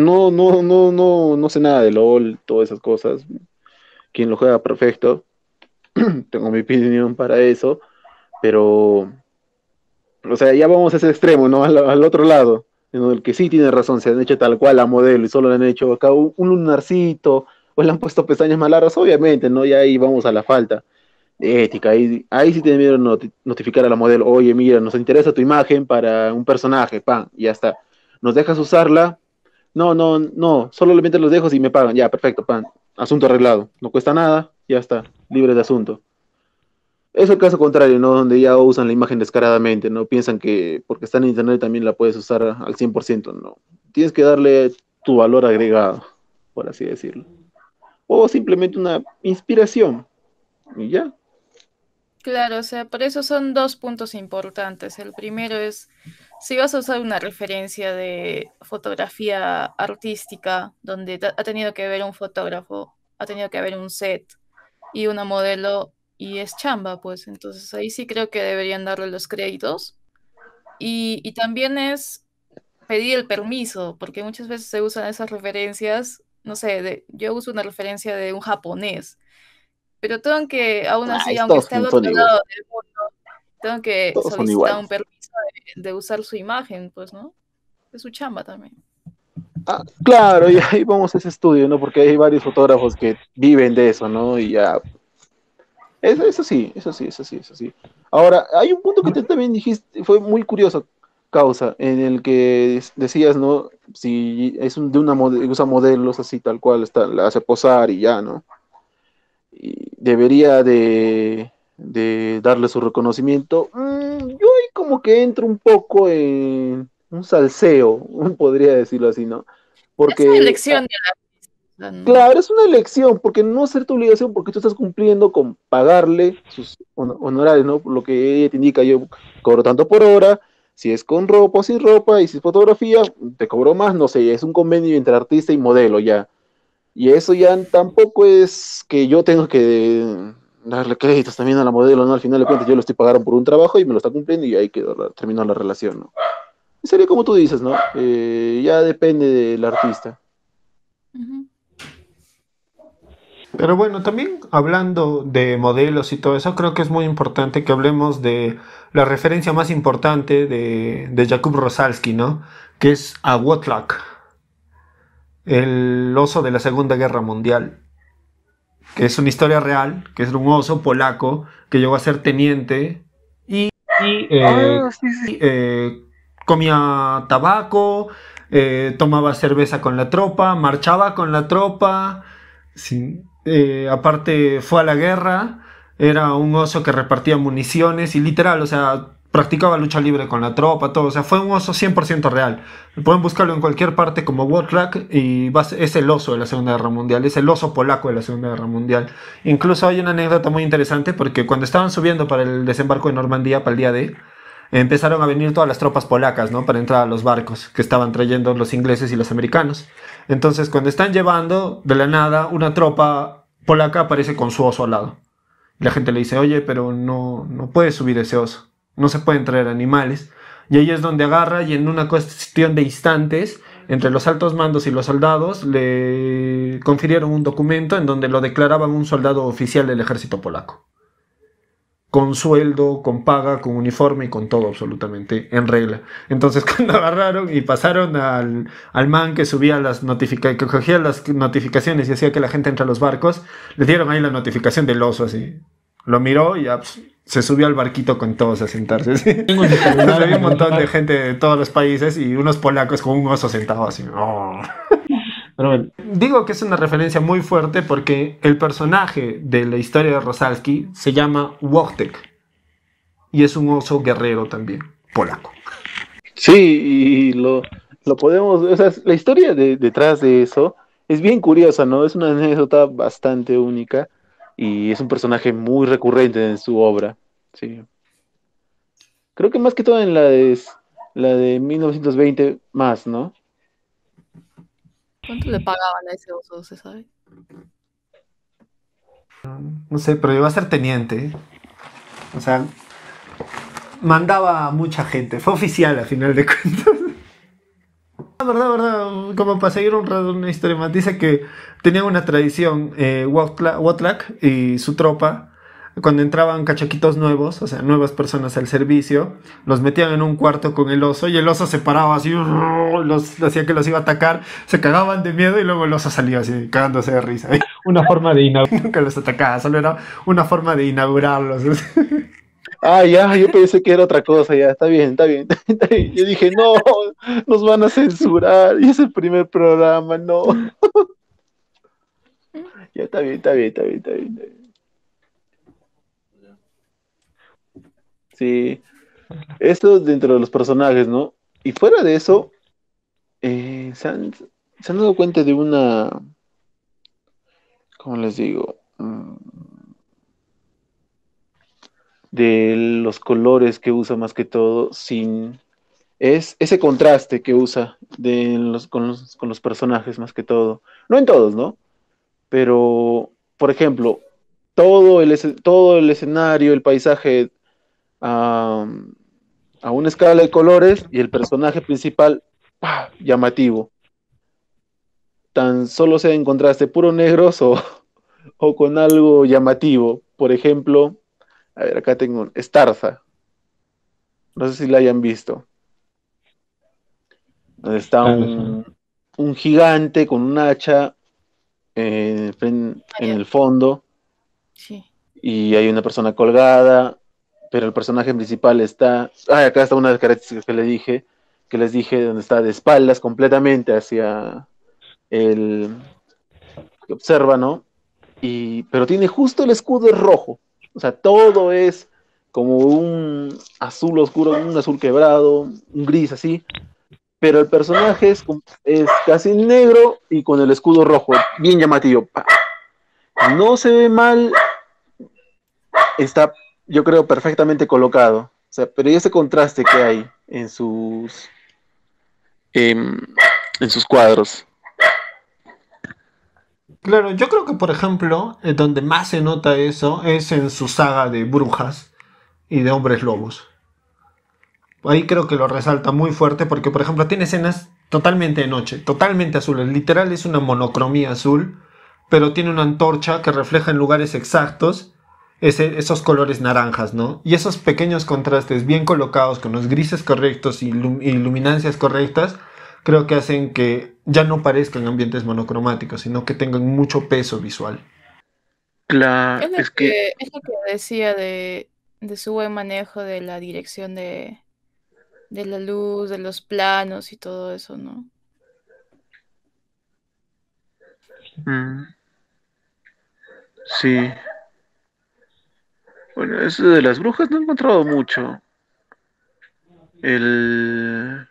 B: no sé nada de LOL, todas esas cosas. Quien lo juega perfecto, tengo mi opinión para eso, pero, o sea, ya vamos a ese extremo, ¿no? Al otro lado, en el que sí tiene razón, se han hecho tal cual la modelo y solo le han hecho acá un lunarcito, o le han puesto pestañas más largas, obviamente, ¿no? Ya ahí vamos a la falta de ética. Ahí sí tiene miedo notificar a la modelo, oye, mira, nos interesa tu imagen para un personaje, pan, y ya está. ¿Nos dejas usarla? No, solamente los dejo si me pagan, ya, perfecto, pan, asunto arreglado, no cuesta nada, ya está, libre de asunto. Es el caso contrario, ¿no? Donde ya usan la imagen descaradamente, ¿no? Piensan que porque está en internet también la puedes usar al 100%, ¿no? Tienes que darle tu valor agregado, por así decirlo. O simplemente una inspiración, y ya.
C: Claro, o sea, por eso son dos puntos importantes. El primero es, si vas a usar una referencia de fotografía artística, donde ha tenido que haber un fotógrafo, ha tenido que haber un set y una modelo, y es chamba, pues entonces ahí sí creo que deberían darle los créditos. Y también es pedir el permiso, porque muchas veces se usan esas referencias, no sé, yo uso una referencia de un japonés, pero tengo que, aún así, aunque
B: Todos
C: esté al
B: son
C: otro
B: iguales.
C: lado del mundo, tengo que
B: Todos son
C: solicitar un
B: iguales.
C: permiso de usar su imagen, pues, ¿no? Es su chamba también.
B: Ah, claro, y ahí vamos a ese estudio, ¿no? Porque hay varios fotógrafos que viven de eso, ¿no? Y ya. Eso sí. Ahora, hay un punto que tú también dijiste, fue muy curioso, causa, en el que decías, ¿no? Si es de una usa modelos así tal cual, la hace posar y ya, ¿no? Y debería de darle su reconocimiento. Yo ahí como que entro un poco en un salseo, podría decirlo así, ¿no?
C: Es una
B: Porque
C: elección de la... ¿no?
B: claro, es una elección, porque no es ser tu obligación, porque tú estás cumpliendo con pagarle sus honorarios, ¿no? Por lo que ella te indica, yo cobro tanto por hora, si es con ropa o sin ropa, y si es fotografía, te cobro más, no sé, es un convenio entre artista y modelo ya. Y eso ya tampoco es que yo tengo que darle créditos también a la modelo, ¿no? Al final de cuentas yo lo estoy pagando por un trabajo y me lo está cumpliendo y ahí quedó, terminó la relación, ¿no? Y sería como tú dices, ¿no? Ya depende del artista.
C: Ujú.
A: Pero bueno, también hablando de modelos y todo eso, creo que es muy importante que hablemos de la referencia más importante de Jakub Rosalski, ¿no? Que es a Wotlock, el oso de la Segunda Guerra Mundial, que es una historia real, que es un oso polaco que llegó a ser teniente y comía tabaco, tomaba cerveza con la tropa, marchaba con la tropa, sí, aparte fue a la guerra, era un oso que repartía municiones y literal, o sea, practicaba lucha libre con la tropa, todo. O sea, fue un oso 100% real. Pueden buscarlo en cualquier parte como Wotrak y es el oso de la Segunda Guerra Mundial, es el oso polaco de la Segunda Guerra Mundial. Incluso hay una anécdota muy interesante porque cuando estaban subiendo para el desembarco de Normandía, para el día D, empezaron a venir todas las tropas polacas, ¿no? Para entrar a los barcos que estaban trayendo los ingleses y los americanos. Entonces, cuando están llevando, de la nada, una tropa polaca aparece con su oso al lado. Y la gente le dice, oye, pero no puedes subir ese oso. No se pueden traer animales. Y ahí es donde agarra y en una cuestión de instantes, entre los altos mandos y los soldados, le confirieron un documento en donde lo declaraban un soldado oficial del ejército polaco. Con sueldo, con paga, con uniforme y con todo absolutamente en regla. Entonces cuando agarraron y pasaron al man que subía que cogía las notificaciones y hacía que la gente entre a los barcos, le dieron ahí la notificación del oso así. Lo miró y ya, pues, se subió al barquito con todos a sentarse. ¿Sí? Había un montón de gente de todos los países y unos polacos con un oso sentado así. Oh. Pero bueno, digo que es una referencia muy fuerte porque el personaje de la historia de Rosalski se llama Wojtek y es un oso guerrero también, polaco.
B: Sí, y lo podemos, o sea, la historia detrás de eso es bien curiosa, ¿no? Es una anécdota bastante única y es un personaje muy recurrente en su obra, sí. Creo que más que todo en la de 1920 más, ¿no?
C: ¿Cuánto le pagaban a ese oso, se sabe?
A: No sé, pero iba a ser teniente. O sea, mandaba a mucha gente. Fue oficial a final de cuentas. Verdad, como para seguir una historia más, dice que tenían una tradición, Wotlak y su tropa, cuando entraban cachaquitos nuevos, o sea, nuevas personas al servicio, los metían en un cuarto con el oso y el oso se paraba así, hacía que los iba a atacar, se cagaban de miedo y luego el oso salía así, cagándose de risa. Una forma de inaugurar, nunca los atacaba, solo era una forma de inaugurarlos.
B: Ah, ya, yo pensé que era otra cosa, ya, está bien, está bien, está bien. Yo dije, no, nos van a censurar, y es el primer programa, no. Ya, está bien, está bien, está bien, está bien, está bien. Sí, esto dentro de los personajes, ¿no? Y fuera de eso, se han dado cuenta de ¿cómo les digo? De los colores que usa más que todo, es ese contraste que usa con los personajes más que todo. No en todos, ¿no? Pero, por ejemplo, todo el escenario, el paisaje a, a una escala de colores y el personaje principal ¡pah! Llamativo. Tan solo sea en contraste puro negros o con algo llamativo. Por ejemplo, a ver, acá tengo un Starza. No sé si la hayan visto. Donde está un gigante con un hacha en el fondo
C: Sí.
B: y hay una persona colgada, pero el personaje principal está. Ah, acá está una de las características que les dije, donde está de espaldas completamente hacia el que observa, ¿no? Pero tiene justo el escudo es rojo. O sea, todo es como un azul oscuro, un azul quebrado, un gris así. Pero el personaje es casi negro y con el escudo rojo, bien llamativo. No se ve mal, está, yo creo, perfectamente colocado. O sea, pero ¿y ese contraste que hay em, en sus cuadros?
A: Claro, yo creo que por ejemplo, donde más se nota eso es en su saga de brujas y de hombres lobos. Ahí creo que lo resalta muy fuerte porque, por ejemplo, tiene escenas totalmente de noche, totalmente azules. Literal es una monocromía azul, pero tiene una antorcha que refleja en lugares exactos esos colores naranjas, ¿no? Y esos pequeños contrastes bien colocados con los grises correctos y luminancias correctas, creo que hacen que ya no parezcan ambientes monocromáticos, sino que tengan mucho peso visual.
B: Claro, es que
C: Es lo que decía de su buen manejo de la dirección de la luz, de los planos y todo eso, ¿no?
B: mm, sí. Bueno, eso de las brujas no he encontrado mucho. El,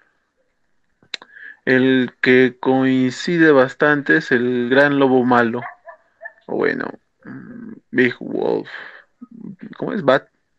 B: el que coincide bastante es el gran lobo malo. O bueno, Big Wolf. ¿Cómo es?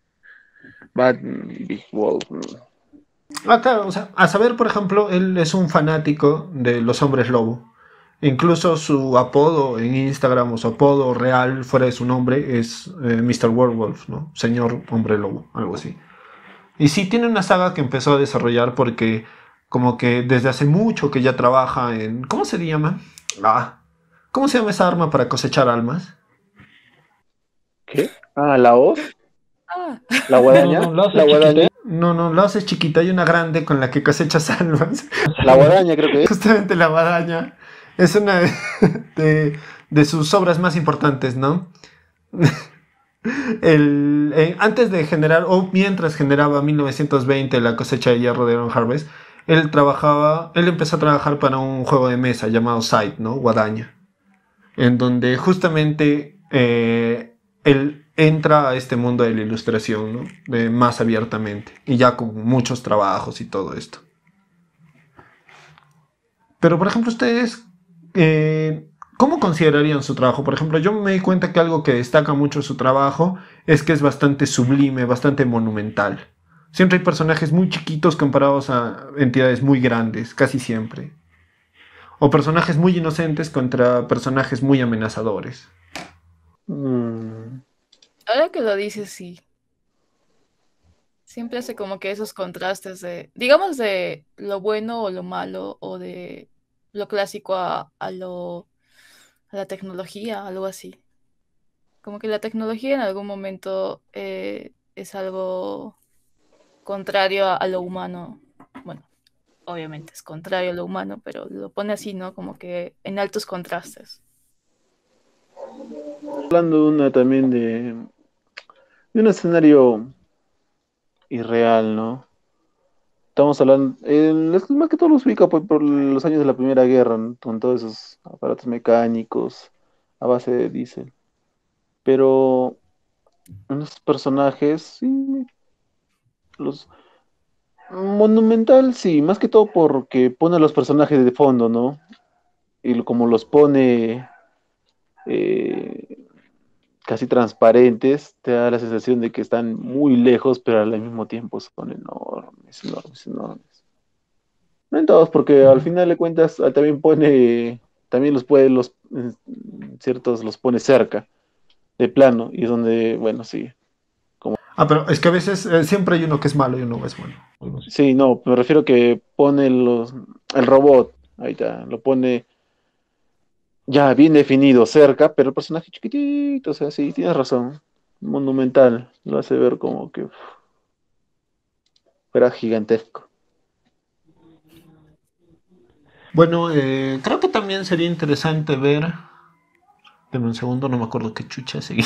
B: Big Wolf.
A: Ah, claro, o sea, a saber, por ejemplo, él es un fanático de los hombres lobo. Incluso su apodo en Instagram o su apodo real fuera de su nombre es Mr. Werewolf, ¿no? Señor Hombre Lobo, algo así. Y sí tiene una saga que empezó a desarrollar porque como que desde hace mucho que ya trabaja en... ¿Cómo se llama? Ah, ¿cómo se llama esa arma para cosechar almas?
B: ¿Qué? Ah, la hoz,
C: Ah,
B: la guadaña,
D: No, la
B: la
D: hace chiquita.
B: guadaña,
A: No, no, la haces chiquita, hay una grande con la que cosechas almas.
B: la guadaña creo que es.
A: Justamente la guadaña es una de sus obras más importantes, ¿no? Antes de generar, o mientras generaba 1920 la cosecha de hierro de Iron Harvest, él empezó a trabajar para un juego de mesa llamado Sight, ¿no? Guadaña, en donde justamente él entra a este mundo de la ilustración, ¿no? Más abiertamente, y ya con muchos trabajos y todo esto. Pero, por ejemplo, ustedes, ¿cómo considerarían su trabajo? Por ejemplo, yo me di cuenta que algo que destaca mucho su trabajo es que es bastante sublime, bastante monumental. Siempre hay personajes muy chiquitos comparados a entidades muy grandes, casi siempre. O personajes muy inocentes contra personajes muy amenazadores.
C: ahora que lo dices, sí. Siempre hace como que esos contrastes de, digamos, de lo bueno o lo malo, o de lo clásico a la tecnología, algo así. Como que la tecnología en algún momento es algo contrario a lo humano. Bueno, obviamente es contrario a lo humano, pero lo pone así, ¿no? Como que en altos contrastes.
B: Hablando también de un escenario irreal, ¿no? Estamos hablando, más que todo los ubica por los años de la Primera Guerra, ¿no? Con todos esos aparatos mecánicos a base de diésel. Pero unos personajes, sí, los monumental, sí, más que todo porque pone a los personajes de fondo, ¿no? Y como los pone eh, casi transparentes, te da la sensación de que están muy lejos, pero al mismo tiempo son enormes, enormes, enormes. No en todos, porque al final de cuentas también también ciertos los pone cerca, de plano, y es donde, bueno, sí.
A: Ah, pero es que a veces siempre hay uno que es malo y uno que es bueno.
B: Sí, no, me refiero que pone el robot, ahí está, lo pone ya bien definido cerca, pero el personaje chiquitito, o sea, sí, tienes razón. Monumental, lo hace ver como que fuera gigantesco.
A: Bueno, creo que también sería interesante ver. Deme un segundo, no me acuerdo qué chucha seguía.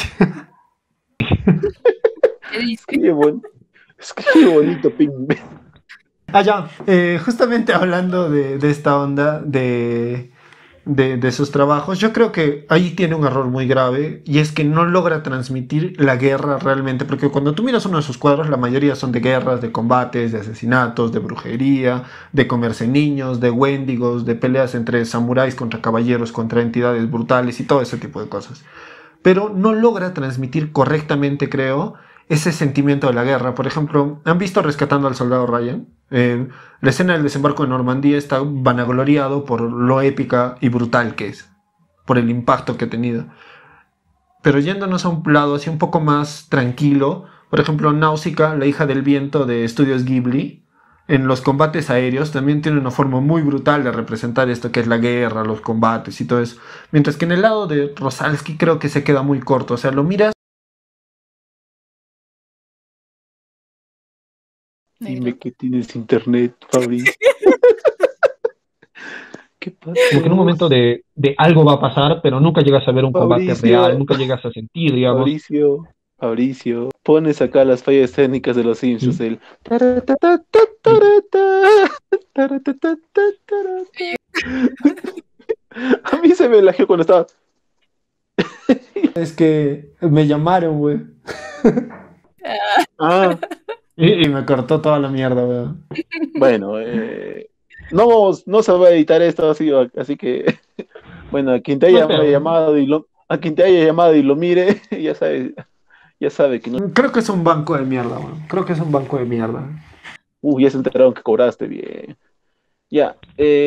C: ¿Qué dice?
B: Escribe bonito, Ping.
A: Ah, ya. Justamente hablando de esta onda de sus trabajos, yo creo que ahí tiene un error muy grave y es que no logra transmitir la guerra realmente, porque cuando tú miras uno de sus cuadros, la mayoría son de guerras, de combates, de asesinatos, de brujería, de comerse niños, de wendigos, de peleas entre samuráis contra caballeros, contra entidades brutales y todo ese tipo de cosas. Pero no logra transmitir correctamente, creo, ese sentimiento de la guerra. Por ejemplo, ¿han visto Rescatando al Soldado Ryan? La escena del desembarco de Normandía está vanagloriado por lo épica y brutal que es, por el impacto que ha tenido. Pero yéndonos a un lado así un poco más tranquilo, por ejemplo, Náusica, la hija del viento de Estudios Ghibli, en los combates aéreos también tiene una forma muy brutal de representar esto que es la guerra, los combates y todo eso. Mientras que en el lado de Rosalsky creo que se queda muy corto, o sea, lo miras.
B: Dime que tienes internet, Fabricio. ¿Qué pasó?
D: Como que en un momento de algo va a pasar, pero nunca llegas a ver un combate real,
B: Fabricio,
D: nunca llegas a sentir, digamos.
B: Fabricio, pones acá las fallas técnicas de los Simpsons,
D: ¿Sí?
B: el taratatatata, taratatatata. A mí se me lajeó cuando estaba.
A: Es que me llamaron, güey.
B: Ah,
A: Y me cortó toda la mierda, weón.
B: Bueno, no se va a editar esto así que, bueno, a quien te
D: No
B: haya
D: hay pedo.
B: llamado a quien te haya llamado y lo mire, ya sabe que no.
A: Creo que es un banco de mierda, weón. Creo que es un banco de mierda.
B: Ya se enteraron que cobraste bien. Ya,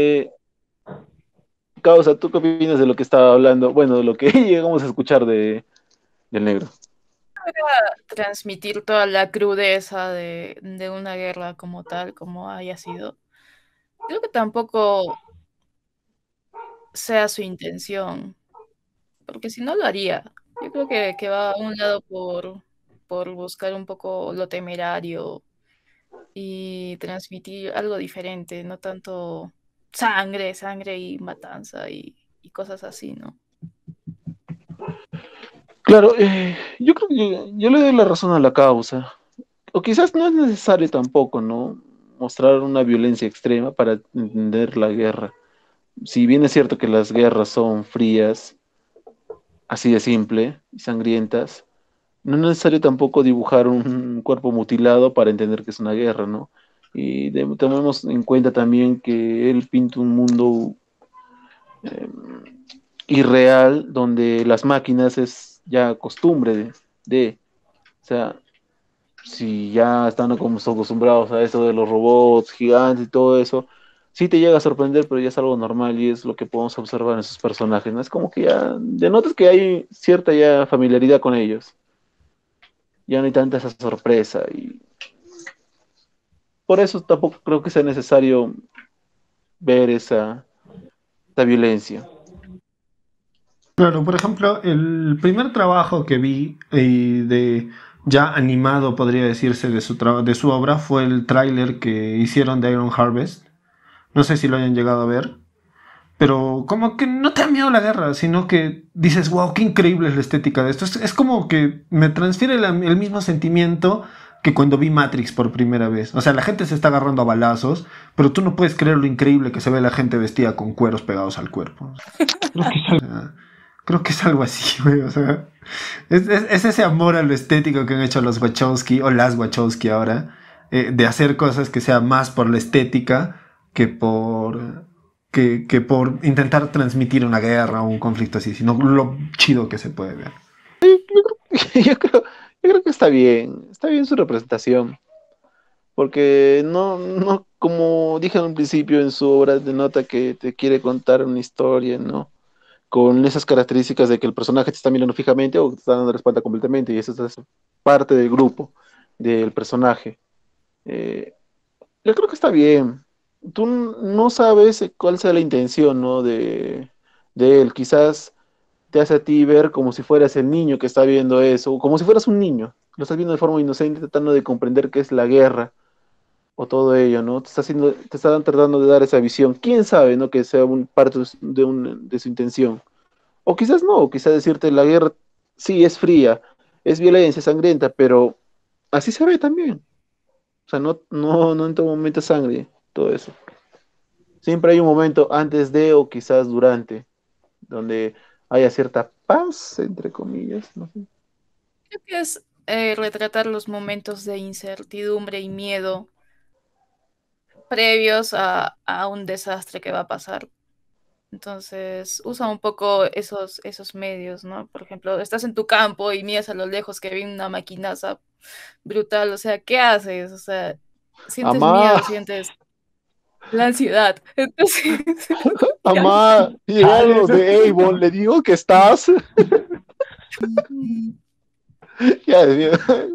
B: Causa, ¿tú qué opinas de lo que estaba hablando? Bueno, de lo que llegamos a escuchar del negro.
C: Transmitir toda la crudeza de una guerra como tal, como haya sido. Creo que tampoco sea su intención, porque si no lo haría. Yo creo que va a un lado por buscar un poco lo temerario y transmitir algo diferente, no tanto sangre, sangre y matanza y cosas así, ¿no?
B: Claro, yo creo que yo le doy la razón a la causa. O quizás no es necesario tampoco, ¿no? Mostrar una violencia extrema para entender la guerra. Si bien es cierto que las guerras son frías, así de simple y sangrientas, no es necesario tampoco dibujar un cuerpo mutilado para entender que es una guerra, ¿no? Y tomemos en cuenta también que él pinta un mundo eh, irreal donde las máquinas es ya costumbre o sea, si ya están como acostumbrados a eso de los robots gigantes y todo eso, sí te llega a sorprender, pero ya es algo normal y es lo que podemos observar en esos personajes, ¿no? Es como que ya denotas que hay cierta ya familiaridad con ellos, ya no hay tanta esa sorpresa y por eso tampoco creo que sea necesario ver esa violencia.
A: Claro, por ejemplo, el primer trabajo que vi de ya animado, podría decirse, de su obra fue el tráiler que hicieron de Iron Harvest. No sé si lo hayan llegado a ver, pero como que no te da miedo la guerra, sino que dices, wow, qué increíble es la estética de esto. Es como que me transfiere el mismo sentimiento que cuando vi Matrix por primera vez. O sea, la gente se está agarrando a balazos, pero tú no puedes creer lo increíble que se ve la gente vestida con cueros pegados al cuerpo.
D: Creo que es algo.
A: O sea, creo que es algo así, güey. O sea, es ese amor a lo estético que han hecho los Wachowski o las Wachowski ahora, de hacer cosas que sea más por la estética que que por intentar transmitir una guerra o un conflicto así, sino lo chido que se puede ver.
B: Yo creo que está bien su representación, porque no, como dije en un principio en su obra, denota que te quiere contar una historia, ¿no? Con esas características de que el personaje te está mirando fijamente o te está dando la espalda completamente, y eso es parte del grupo, del personaje. Eh, yo creo que está bien. Tú no sabes cuál sea la intención, ¿no? De él. Quizás te hace a ti ver como si fueras el niño que está viendo eso, o como si fueras un niño. Lo estás viendo de forma inocente, tratando de comprender qué es la guerra o todo ello, ¿no? Te están tratando de dar esa visión. ¿Quién sabe, no? Que sea un parte de su intención. O quizás no, o quizás decirte la guerra sí es fría, es violencia, es sangrienta, pero así se ve también. O sea, no en todo momento es sangre, todo eso. Siempre hay un momento antes de o quizás durante, donde haya cierta paz, entre comillas, no sé.
C: Creo que es retratar los momentos de incertidumbre y miedo previos a un desastre que va a pasar. Entonces, usa un poco esos medios, ¿no? Por ejemplo, estás en tu campo y miras a lo lejos que viene una maquinaza brutal, o sea, ¿qué haces? O sea, sientes
B: Amá,
C: miedo, sientes la ansiedad. Entonces, ya.
B: amá, llegaron los de Avon, le digo que estás. Ya, Dios mío,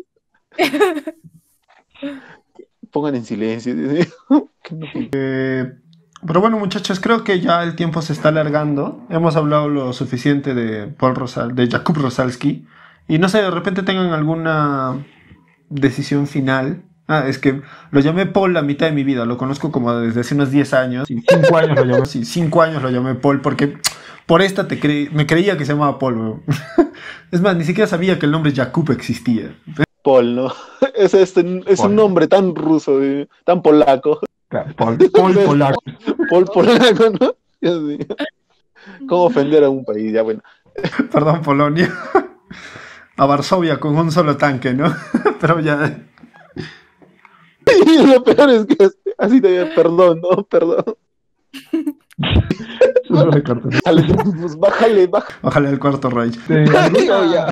B: pongan en silencio, Dios mío. Que no pin-
A: Pero bueno, muchachos, creo que ya el tiempo se está alargando. Hemos hablado lo suficiente de de Jakub Rosalski. Y no sé, de repente tengan alguna decisión final. Ah, es que lo llamé Paul la mitad de mi vida. Lo conozco como desde hace unos 10 años.
D: Sí, 5 años lo llamé.
A: Sí, 5 años lo llamé Paul porque por esta me creía que se llamaba Paul, weón. Es más, ni siquiera sabía que el nombre Jakub existía.
B: Paul, ¿no? Es un
D: Paul.
B: nombre tan ruso, tan polaco.
D: Claro, Paul Polaco.
B: Paul polaco, ¿no? Dios mío. ¿Cómo ofender a un país? Ya, bueno.
A: Perdón, Polonia. A Varsovia con un solo tanque, ¿no? Pero ya.
B: Y lo peor es que así te perdón, no, perdón.
D: Eso es de cartón.
B: Pues bájale.
A: Bájale al cuarto Reich.
B: No, ya.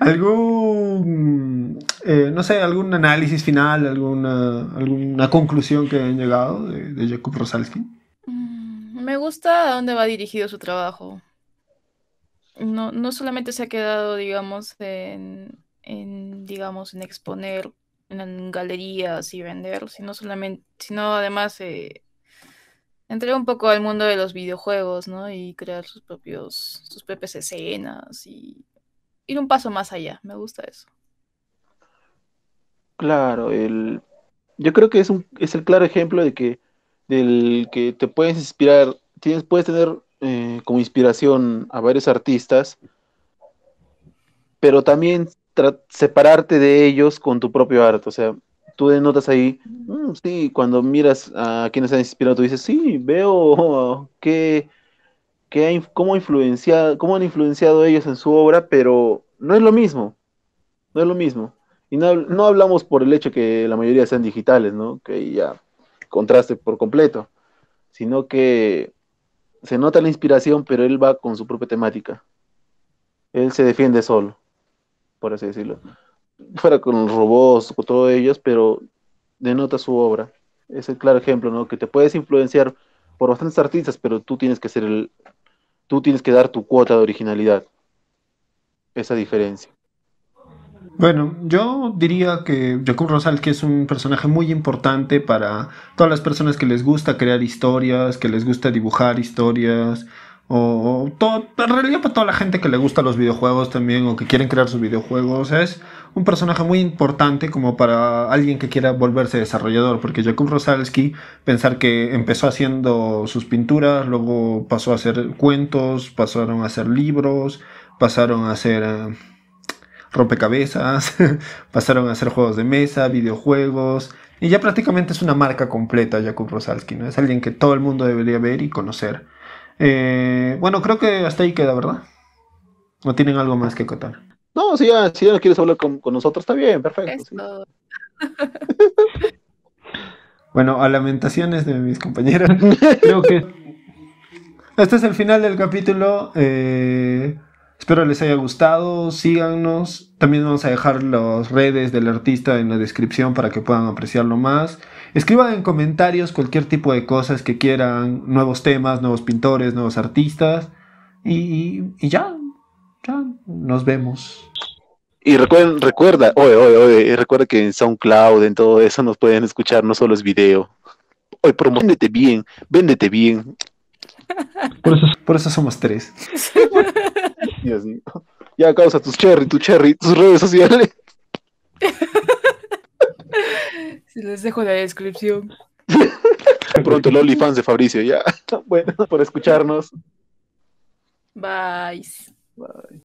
A: No sé, algún análisis final, alguna conclusión que hayan llegado de Jakub Rosalski?
C: Me gusta a dónde va dirigido su trabajo. No solamente se ha quedado, digamos, digamos, en exponer en galerías y vender, sino además entrar un poco al mundo de los videojuegos, ¿no? Y crear sus propias escenas y ir un paso más allá. Me gusta eso.
B: Claro, yo creo que es el claro ejemplo del que te puedes inspirar, puedes tener como inspiración a varios artistas, pero también separarte de ellos con tu propio arte. O sea, tú notas ahí, sí, cuando miras a quienes han inspirado, tú dices, sí, veo cómo han influenciado ellos en su obra, pero no es lo mismo, no es lo mismo. Y no hablamos por el hecho que la mayoría sean digitales, ¿no? Que ya contraste por completo, sino que se nota la inspiración, pero él va con su propia temática. Él se defiende solo, por así decirlo. Fuera con los robots, con todos ellos, pero denota su obra. Es el claro ejemplo, ¿no? Que te puedes influenciar por bastantes artistas, pero tú tienes que tú tienes que dar tu cuota de originalidad. Esa diferencia.
A: Bueno, yo diría que Jakub Rosalski es un personaje muy importante para todas las personas que les gusta crear historias, que les gusta dibujar historias, en realidad para toda la gente que le gusta los videojuegos también o que quieren crear sus videojuegos. Es un personaje muy importante como para alguien que quiera volverse desarrollador, porque Jakub Rosalski, pensar que empezó haciendo sus pinturas, luego pasó a hacer cuentos, pasaron a hacer libros, pasaron a hacer rompecabezas, pasaron a hacer juegos de mesa, videojuegos, y ya prácticamente es una marca completa Jakub Rosalski, ¿no? Es alguien que todo el mundo debería ver y conocer. Bueno, creo que hasta ahí queda, ¿verdad? ¿No tienen algo más que contar?
B: No, si ya no quieres hablar con nosotros, está bien, perfecto. Sí.
C: Esto.
A: Bueno, a lamentaciones de mis compañeros.
D: Creo que
A: Este es el final del capítulo. Espero les haya gustado. Síganos. También vamos a dejar las redes del artista en la descripción para que puedan apreciarlo más. Escriban en comentarios cualquier tipo de cosas que quieran, nuevos temas, nuevos pintores, nuevos artistas. Y ya nos vemos.
B: Y recuerda que en SoundCloud, en todo eso, nos pueden escuchar, no solo es video. Oye, véndete bien.
A: Por eso somos 3.
B: Dios mío. Ya causa tus redes sociales.
C: Si les dejo la descripción.
B: Pronto el OnlyFans de Fabricio, ya. Bueno, por escucharnos.
C: Bye.
B: Bye.